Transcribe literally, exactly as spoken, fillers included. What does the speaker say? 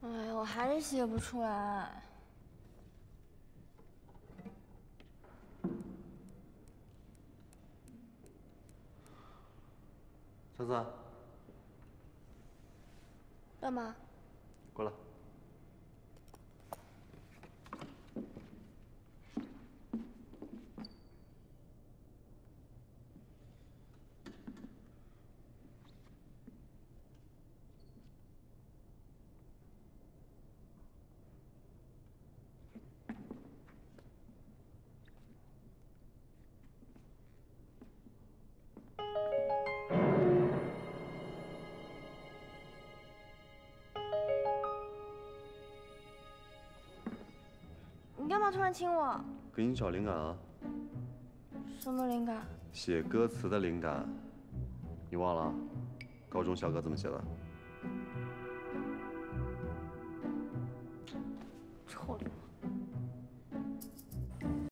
哎呀，我还是写不出来。 橙子， 干嘛？ 过来。 你干嘛突然亲我？ 给你找灵感啊。 什么灵感？ 写歌词的灵感。你忘了？高中校歌怎么写的？ 臭流氓！